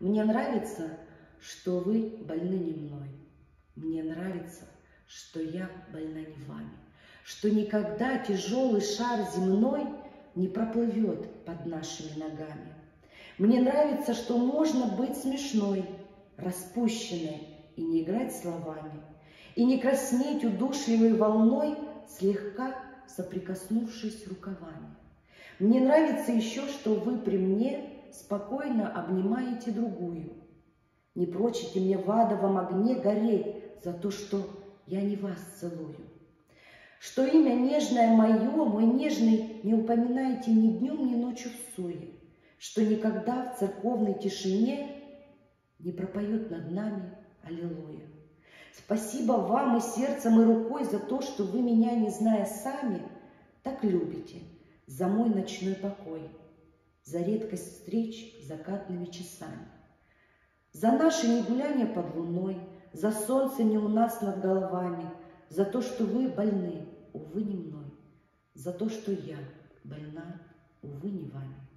Мне нравится, что вы больны не мной. Мне нравится, что я больна не вами. Что никогда тяжелый шар земной не проплывет под нашими ногами. Мне нравится, что можно быть смешной, распущенной и не играть словами, и не краснеть удушливой волной, слегка соприкоснувшись рукавами. Мне нравится еще, что вы при мне спокойно обнимаете другую, не прочите мне в адовом огне гореть за то, что я не вас целую. Что имя нежное мое, мой нежный, не упоминаете ни днем, ни ночью в суе, что никогда в церковной тишине не пропоет над нами аллилуйя. Спасибо вам и сердцем, и рукой за то, что вы меня, не зная сами, так любите, за мой ночной покой, за редкость встреч закатными часами, за наши негуляния под луной, за солнце не у нас над головами, за то, что вы больны, увы, не мной, за то, что я больна, увы, не вами.